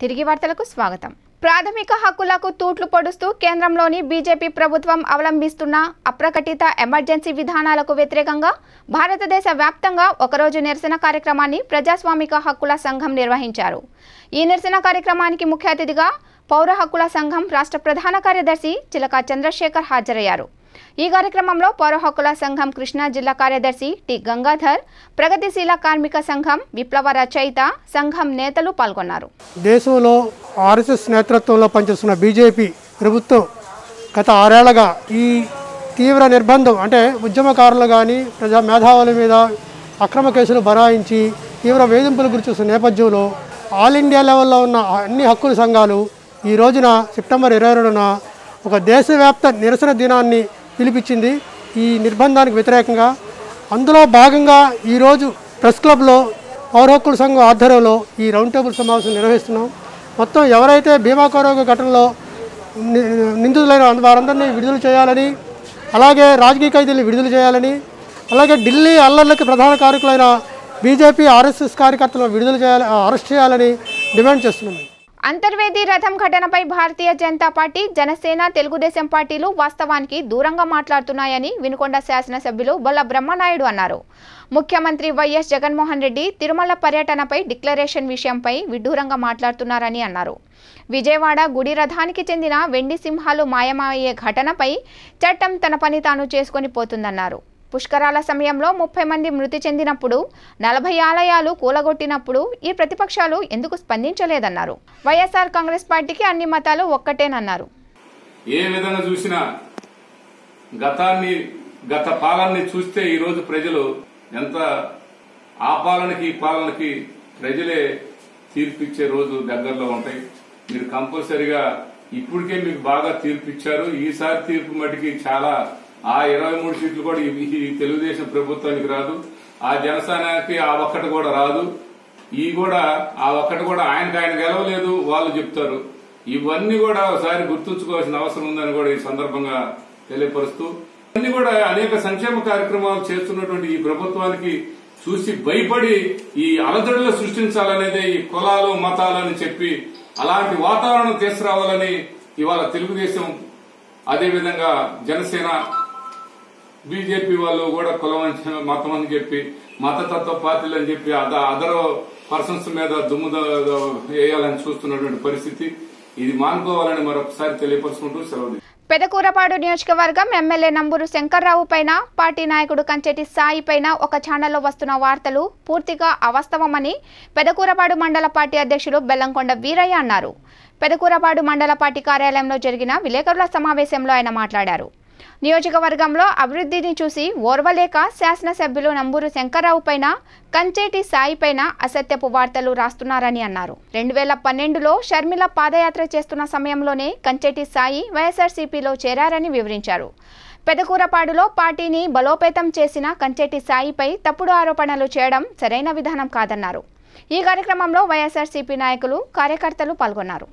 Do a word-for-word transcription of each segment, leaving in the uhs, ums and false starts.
తిరిగి వార్తలకు స్వాగతం. ప్రాథమిక హక్కులకు తూట్లు పొడుస్తూ కేంద్రంలోని బీజేపీ ప్రభుత్వం అవలంబిస్తున్న అప్రకటిత ఎమర్జెన్సీ విధానాలకు వ్యతిరేకంగా భారతదేశ వ్యాప్తంగా ఒకరోజు నిరసన కార్యక్రమాన్ని ప్రజాస్వామిక హక్కుల సంఘం నిర్వహించారు. ఈ నిరసన కార్యక్రమానికి ముఖ్య అతిథిగా పౌర హక్కుల సంఘం రాష్ట్ర ప్రధాన కార్యదర్శి చిలక చంద్రశేఖర్ హాజరయ్యారు. ఈ కార్యక్రమంలో పౌర హక్కుల సంఘం కృష్ణా జిల్లా కార్యదర్శి టి గంగాధర్, ప్రగతిశీల కార్మిక సంఘం విప్లవ రచయిత సంఘం నేతలు పాల్గొన్నారు. దేశంలో ఆర్ఎస్ఎస్ నేతృత్వంలో పనిచేస్తున్న బీజేపీ ప్రభుత్వం గత ఆరేళ్లుగా ఈ తీవ్ర నిర్బంధం అంటే ఉద్యమకారులు కానీ ప్రజా మేధావుల మీద అక్రమ కేసులు బనాయించి తీవ్ర వేధింపులు గురిచేస్తున్న నేపథ్యంలో ఆల్ ఇండియా లెవెల్లో ఉన్న అన్ని హక్కుల సంఘాలు ఈ రోజున సెప్టెంబర్ ఇరవై రెండున ఒక దేశవ్యాప్త నిరసన దినాన్ని పిలిపించింది. ఈ నిర్బంధానికి వ్యతిరేకంగా అందులో భాగంగా ఈరోజు ప్రెస్ క్లబ్లో పౌర హక్కుల సంఘం ఆధ్వర్యంలో ఈ రౌండ్ టేబుల్ సమావేశం నిర్వహిస్తున్నాం. మొత్తం ఎవరైతే భీమా కొరవ ఘటనలో నిందితులైన వారందరినీ విడుదల చేయాలని, అలాగే రాజకీయ ఖైదీలను విడుదల చేయాలని, అలాగే ఢిల్లీ అల్లర్లకు ప్రధాన కారకులైన బీజేపీ ఆర్ఎస్ఎస్ కార్యకర్తలను విడుదల చేయాలి అరెస్ట్ చేయాలని డిమాండ్ చేస్తున్నాం. అంతర్వేది రథం ఘటనపై భారతీయ జనతా పార్టీ, జనసేన, తెలుగుదేశం పార్టీలు వాస్తవానికి దూరంగా మాట్లాడుతున్నాయని వినుకొండ శాసనసభ్యులు బొల్ల బ్రహ్మనాయుడు అన్నారు. ముఖ్యమంత్రి వైఎస్ జగన్మోహన్ రెడ్డి తిరుమల పర్యటనపై డిక్లరేషన్ విషయంపై విడ్డూరంగా మాట్లాడుతున్నారని అన్నారు. విజయవాడ గుడి రథానికి చెందిన వెండి సింహాలు మాయమయ్యే ఘటనపై చట్టం తన పని తాను చేసుకొని పోతుందన్నారు. పుష్కరాల సమయంలో ముప్పై మంది మృతి చెందినప్పుడు, నలభై ఆలయాలు కూలగొట్టినప్పుడు ఈ ప్రతిపక్షాలు ఎందుకు స్పందించలేదన్నారు. వైఎస్ఆర్ కాంగ్రెస్ పార్టీకి అన్ని మతాలు ఒక్కటేనన్నారు. ఏ విధంగా చూసినా గతాన్ని గత పాలనని చూస్తే ఈ రోజు ప్రజలు ఎంత ఆ పాలనకి ఈ పాలనకి ప్రజలే తీర్పిచ్చే రోజు దగ్గరలో ఉంటాయి. మీరు కంపల్సరిగా ఇప్పటికే మీకు బాగా తీర్పిచ్చారు. ఈసారి తీర్పు మటుకి చాలా ఆ ఇరవై మూడు సీట్లు కూడా ఈ తెలుగుదేశం ప్రభుత్వానికి రాదు, ఆ జనసేనకి ఆ ఒక్కటి కూడా రాదు. ఈ కూడా ఆ ఒక్కటి కూడా ఆయనకు ఆయన గెలవలేదు వాళ్ళు చెప్తారు. ఇవన్నీ కూడా ఒకసారి గుర్తుంచుకోవాల్సిన అవసరం ఉందని కూడా ఈ సందర్భంగా తెలియపరుస్తూ, ఇవన్నీ కూడా అనేక సంక్షేమ కార్యక్రమాలు చేస్తున్నటువంటి ఈ ప్రభుత్వానికి చూసి భయపడి ఈ అలజడులు సృష్టించాలనేదే ఈ కులాలు మతాలు అని చెప్పి అలాంటి వాతావరణం తీసుకురావాలని ఇవాళ తెలుగుదేశం, అదేవిధంగా జనసేన, బీజేపీ వాళ్ళు కూడా కులం మతం అని చెప్పి మతతత్వ పార్టీలు అని చెప్పి అదర్ పర్సన్స్ మీద దుమ్ము వేయాలని చూస్తున్నటువంటి పరిస్థితి. ఇది మానుకోవాలని మరొకసారి తెలియపరుచుకుంటూ సెలవు. పెదకూరపాడు నియోజకవర్గం ఎమ్మెల్యే నంబూరు శంకర్రావు పైన పార్టీ నాయకుడు కంచెటి సాయి పైన ఒక ఛానల్లో వస్తున్న వార్తలు పూర్తిగా అవాస్తవమని పెదకూరపాడు మండల పార్టీ అధ్యక్షుడు బెల్లంకొండ వీరయ్య అన్నారు. పెదకూరపాడు మండల పార్టీ కార్యాలయంలో జరిగిన విలేకరుల సమావేశంలో ఆయన మాట్లాడారు. నియోజకవర్గంలో అభివృద్ధిని చూసి ఓర్వలేక శాసనసభ్యులు నంబూరు శంకర్రావు పైన, కంచేటి సాయి పైన అసత్యపు వార్తలు రాస్తున్నారని అన్నారు. రెండు వేల పన్నెండులో షర్మిల పాదయాత్ర చేస్తున్న సమయంలోనే కంచేటి సాయి వైఎస్ఆర్సీపీలో చేరారని వివరించారు. పెదకూరపాడులో పార్టీని బలోపేతం చేసిన కంచేటి సాయిపై తప్పుడు ఆరోపణలు చేయడం సరైన విధానం కాదన్నారు. ఈ కార్యక్రమంలో వైఎస్ఆర్సీపీ నాయకులు, కార్యకర్తలు పాల్గొన్నారు.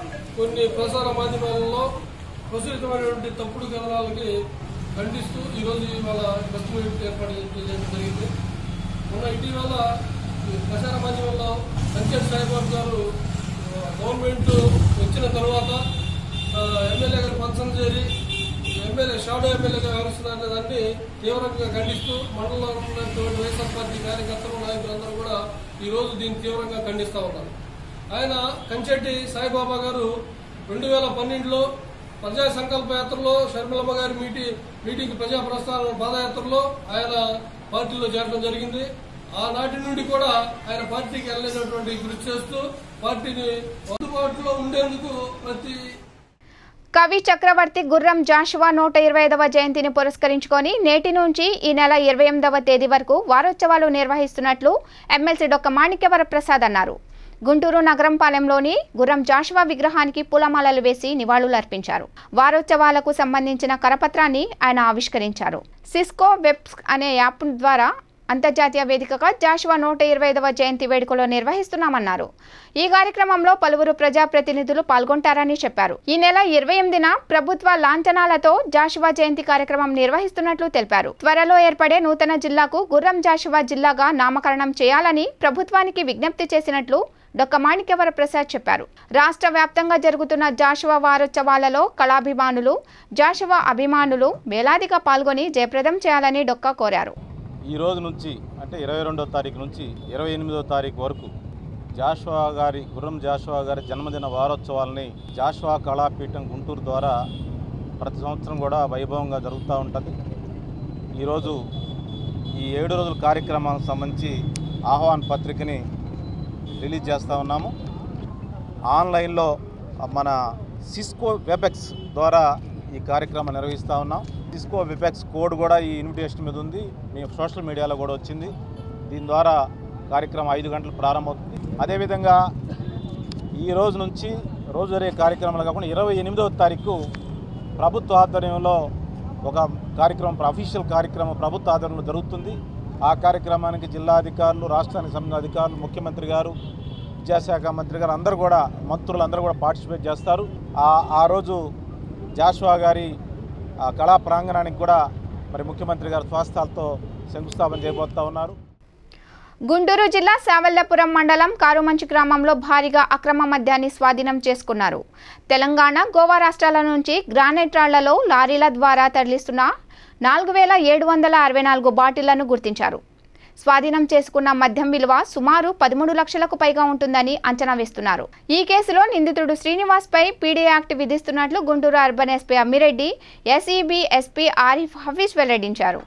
ప్రచురితమైనటువంటి తప్పుడు కథనాలకి ఖండిస్తూ ఈరోజు ఇవాళ ప్రెస్ మీట్ ఏర్పాటు చేయడం జరిగింది. మొన్న ఇటీవల ప్రచార మాధ్యమంలో కంచెటి సాయిబాబు గారు గవర్నమెంట్ వచ్చిన తర్వాత ఎమ్మెల్యే గారు పంచం చేరి ఎమ్మెల్యే షాడో ఎమ్మెల్యేగా వ్యవహరిస్తున్నారనే దాన్ని తీవ్రంగా ఖండిస్తూ మండలంలో ఉన్నటువంటి వైఎస్ఆర్ పార్టీ కార్యకర్తలు, నాయకులందరూ కూడా ఈరోజు దీన్ని తీవ్రంగా ఖండిస్తూ ఉన్నారు. ఆయన కంచెటి సాయిబాబా గారు రెండు వేల పన్నెండులో ప్రజా సంకల్ప యాత్రలో షర్మిలమ్మ గారి మీటి మీటింగ్ ప్రజా ప్రస్థానం పాదయాత్రలో ఆయన పార్టీలో చేరడం జరిగింది. ఆనాటి నుండి కూడా ఆయన పార్టీకి వెళ్ళినటువంటి కృషి చేస్తూ పార్టీని అందుబాటులో ఉండేందుకు ప్రతి కవి చక్రవర్తి గుర్రం జాషువా నూట ఇరవై ఐదవ జయంతిని పురస్కరించుకొని నేటి నుంచి ఈ నెల ఇరవై ఎనిమిదవ తేదీ వరకు వారోత్సవాలు నిర్వహిస్తున్నట్లు ఎమ్మెల్సీ డొక్క మాణిక్యవర ప్రసాద్ అన్నారు. గుంటూరు నగరంపాలెంలోని గుర్రం జాషువా విగ్రహానికి పూలమాలలు వేసి నివాళులర్పించారు. వారోత్సవాలకు సంబంధించిన కరపత్రాన్ని ఆయన ఆవిష్కరించారు. సిస్కో వెబ్స్ అనే యాప్ ద్వారా అంతర్జాతీయ వేదికగా జాషువా నూట ఇరవై ఐదవ జయంతి వేడుకలు నిర్వహిస్తున్నామన్నారు. ఈ కార్యక్రమంలో పలువురు ప్రజాప్రతినిధులు పాల్గొంటారని చెప్పారు. ఈ నెల ఇరవై ఎనిమిదిన ప్రభుత్వ లాంఛనాలతో జాషువా జయంతి కార్యక్రమం నిర్వహిస్తున్నట్లు తెలిపారు. త్వరలో ఏర్పడే నూతన జిల్లాకు గుర్రం జాషువా జిల్లాగా నామకరణం చేయాలని ప్రభుత్వానికి విజ్ఞప్తి చేసినట్లు డొక్క మాణిక్యవర ప్రసాద్ చెప్పారు. రాష్ట్ర వ్యాప్తంగా జరుగుతున్న జాషువా వారోత్సవాలలో కళాభిమానులు, జాషువా అభిమానులు వేలాదిగా పాల్గొని జయప్రదం చేయాలని డొక్క కోరారు. ఈ రోజు నుంచి అంటే ఇరవై రెండవ తారీఖు నుంచి ఇరవై ఎనిమిదవ తారీఖు వరకు జాషువా గారి గుర్రం జాషువా గారి జన్మదిన వారోత్సవాలని జాషువా కళాపీఠం గుంటూరు ద్వారా ప్రతి సంవత్సరం కూడా వైభవంగా జరుగుతూ ఉంటుంది. ఈరోజు ఈ ఏడు రోజుల కార్యక్రమానికి సంబంధించి ఆహ్వాన పత్రికని రిలీజ్ చేస్తూ ఉన్నాము. ఆన్లైన్లో మన సిస్కో వెబెక్స్ ద్వారా ఈ కార్యక్రమం నిర్వహిస్తూ ఉన్నాం. సిస్కో వెబెక్స్ కోడ్ కూడా ఈ ఇన్విటేషన్ మీద ఉంది, మీ సోషల్ మీడియాలో కూడా వచ్చింది. దీని ద్వారా కార్యక్రమం ఐదు గంటలు ప్రారంభమవుతుంది. అదేవిధంగా ఈ రోజు నుంచి రోజు జరిగే కార్యక్రమాలు కాకుండా ఇరవై ఎనిమిదవ తారీఖు ప్రభుత్వ ఆధ్వర్యంలో ఒక కార్యక్రమం, అఫీషియల్ కార్యక్రమం ప్రభుత్వ ఆధ్వర్యంలో జరుగుతుంది. ఆ కార్యక్రమానికి జిల్లా అధికారులు, రాష్ట్రానికి సంబంధించిన అధికారులు, ముఖ్యమంత్రి గారు, విద్యాశాఖ మంత్రి గారు అందరూ కూడా, మంత్రులు అందరూ కూడా పార్టిసిపేట్ చేస్తారు. ఆ ఆ రోజు జాషువా గారి కళా ప్రాంగణానికి కూడా మరి ముఖ్యమంత్రి గారు స్వాస్థాలతో శంకుస్థాపన చేయబోతా ఉన్నారు. గుంటూరు జిల్లా సావెల్లపురం మండలం కారుమంచి గ్రామంలో భారీగా అక్రమ మద్యాన్ని స్వాధీనం చేసుకున్నారు. తెలంగాణ, గోవా రాష్ట్రాల నుంచి గ్రానైట్ రాళ్లలో లారీల ద్వారా తరలిస్తున్న నాలుగు వేల ఏడు వందల అరవై నాలుగు బాటిళ్లను గుర్తించారు. స్వాధీనం చేసుకున్న మద్యం విలువ సుమారు పదమూడు లక్షలకు పైగా ఉంటుందని అంచనా వేస్తున్నారు. ఈ కేసులో నిందితుడు శ్రీనివాస్ పై పీడీ యాక్ట్ విధిస్తున్నట్లు Guntur urban SP Ammireddy, SEB SP Arif Hafeez వెల్లడించారు.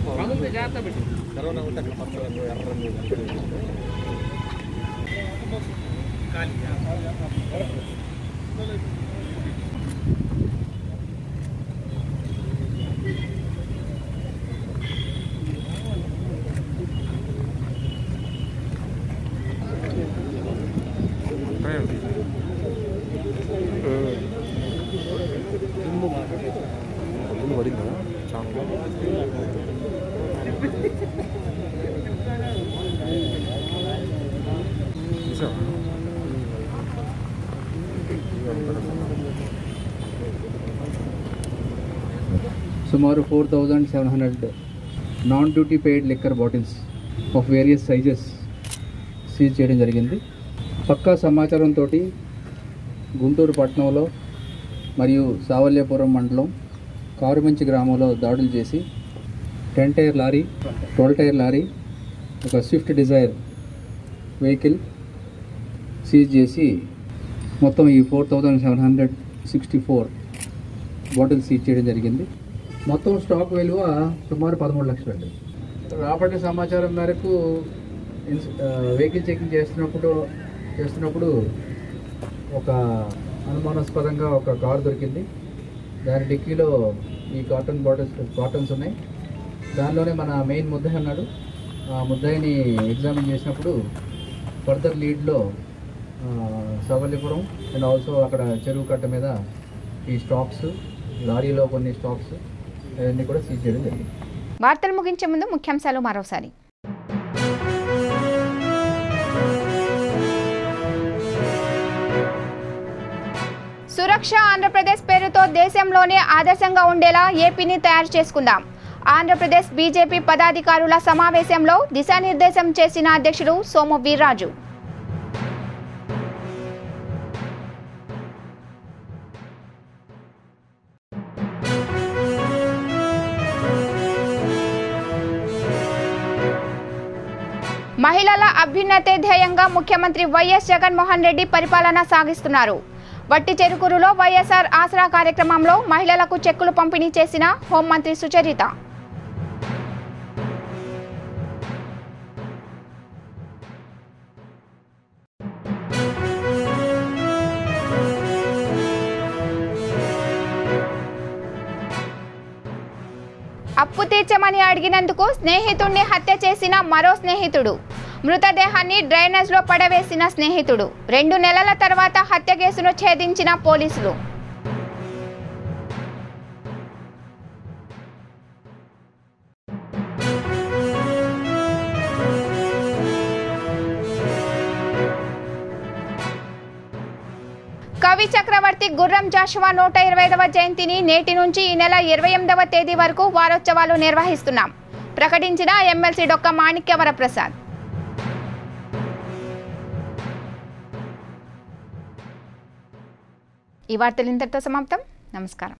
సుమారు four thousand seven hundred non duty paid liquor bottles of various sizes seize చేయడం జరిగింది. పక్కా సమాచారంతో గుంటూరు పట్టణంలో మరియు సావల్యపురం మండలం కారుమంచి గ్రామంలో దాడులు చేసి ten tyre lorry, twelve tyre lorry, ఒక స్విఫ్ట్ డిజైర్ వెహికల్ సీజ్ చేసి మొత్తం ఈ four thousand seven hundred sixty four bottles seize చేయడం జరిగింది. మొత్తం స్టాక్ విలువ సుమారు పదమూడు లక్షలు అండి. రాబట్టిన సమాచారం మేరకు వెహికల్ చెకింగ్ చేస్తున్నప్పుడు చేస్తున్నప్పుడు ఒక అనుమానాస్పదంగా ఒక కారు దొరికింది. దాని డిక్కీలో ఈ కాటన్ బాటిల్స్ కాటన్స్ ఉన్నాయి. దానిలోనే మన మెయిన్ ముద్దాయి ఉన్నాడు. ఆ ముద్దాయిని ఎగ్జామిన్ చేసినప్పుడు ఫర్దర్ లీడ్లో సవల్లిపురం అండ్ ఆల్సో అక్కడ చెరువు కట్ట మీద ఈ స్టాక్స్, లారీలో కొన్ని స్టాక్స్ అవన్నీ కూడా సీజ్ చేయడం జరిగింది. వార్తలు ముగించే ముందు ముఖ్యాంశాలు మరోసారి. సురక్ష ఆంధ్రప్రదేశ్ పేరుతో దేశంలోనే ఆదర్శంగా ఉండేలా ఏపీని తయారు చేసుకుందాం. ఆంధ్రప్రదేశ్ బీజేపీ పదాధికారుల సమావేశంలో దిశానిర్దేశం చేసిన అధ్యక్షుడు సోము వీర్రాజు. మహిళల అభ్యున్నతే ధ్యేయంగా ముఖ్యమంత్రి వైఎస్ జగన్మోహన్ రెడ్డి పరిపాలన సాగిస్తున్నారు. వట్టి చెరుకూరులో వైఎస్ఆర్ ఆసరా కార్యక్రమంలో మహిళలకు చెక్కులు పంపిణీ చేసిన హోంమంత్రి సుచరిత. అప్పు తీర్చమని అడిగినందుకు స్నేహితుడిని హత్య చేసిన మరో స్నేహితుడు. మృతదేహాన్ని డ్రైనేజ్లో పడవేసిన స్నేహితుడు. రెండు నెలల తర్వాత హత్య కేసును ఛేదించిన పోలీసులు. కవి చక్రవర్తి గుర్రం జాషువా నూట ఇరవై ఐదవ జయంతిని నేటి నుంచి ఈ నెల ఇరవై ఎనిమిదవ తేదీ వరకు వారోత్సవాలు నిర్వహిస్తున్నాం ప్రకటించిన ఎమ్మెల్సీ డొక్క మాణిక్యవర ప్రసాద్. ఈ వార్తలు ఇంతటితో సమాప్తం. నమస్కారం.